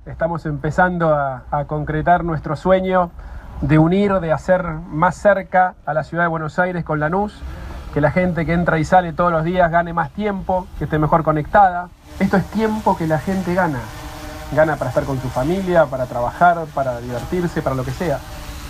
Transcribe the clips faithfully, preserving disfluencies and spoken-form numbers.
Estamos empezando a, a concretar nuestro sueño de unir, de hacer más cerca a la ciudad de Buenos Aires con Lanús, que la gente que entra y sale todos los días gane más tiempo, que esté mejor conectada. Esto es tiempo que la gente gana. Gana para estar con su familia, para trabajar, para divertirse, para lo que sea.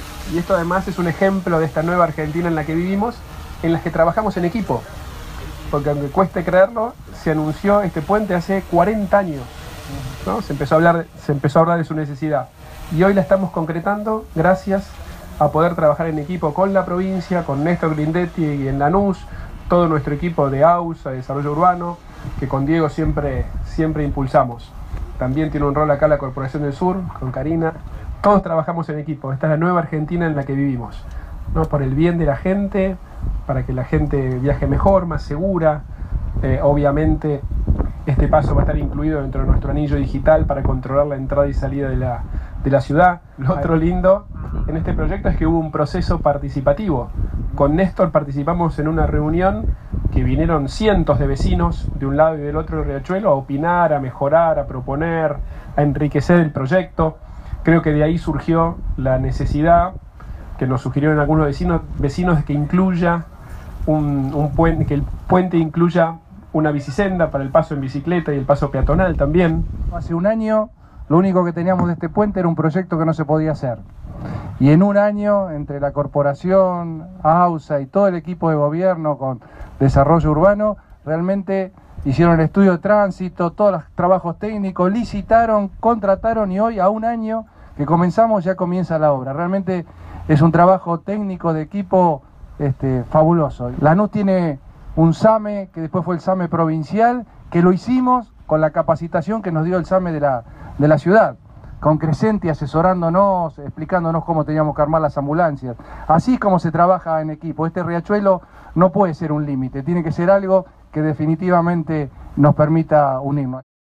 Y esto además es un ejemplo de esta nueva Argentina en la que vivimos, en la que trabajamos en equipo. Porque aunque cueste creerlo, se anunció este puente hace cuarenta años, ¿no? Se empezó a hablar, se empezó a hablar de su necesidad. Y hoy la estamos concretando gracias a poder trabajar en equipo con la provincia, con Néstor Grindetti y en Lanús, todo nuestro equipo de AUSA, de Desarrollo Urbano, que con Diego siempre, siempre impulsamos. También tiene un rol acá la Corporación del Sur, con Karina. Todos trabajamos en equipo. Esta es la nueva Argentina en la que vivimos, ¿no? Por el bien de la gente, para que la gente viaje mejor, más segura. Eh, obviamente este paso va a estar incluido dentro de nuestro anillo digital para controlar la entrada y salida de la, de la ciudad. Lo otro lindo en este proyecto es que hubo un proceso participativo. Con Néstor participamos en una reunión que vinieron cientos de vecinos de un lado y del otro del Riachuelo a opinar, a mejorar, a proponer, a enriquecer el proyecto. Creo que de ahí surgió la necesidad que nos sugirieron algunos vecinos, vecinos de que incluya un, un puente, que el puente incluya una bicisenda para el paso en bicicleta y el paso peatonal también. Hace un año lo único que teníamos de este puente era un proyecto que no se podía hacer. Y en un año, entre la corporación, AUSA y todo el equipo de gobierno con desarrollo urbano, realmente hicieron el estudio de tránsito, todos los trabajos técnicos, licitaron, contrataron y hoy a un año que comenzamos ya comienza la obra. Realmente es un trabajo técnico de equipo este, fabuloso. Lanús tiene un SAME que después fue el SAME provincial, que lo hicimos con la capacitación que nos dio el SAME de la, de la ciudad, con Crescenti asesorándonos, explicándonos cómo teníamos que armar las ambulancias. Así es como se trabaja en equipo. Este riachuelo no puede ser un límite, tiene que ser algo que definitivamente nos permita unirnos.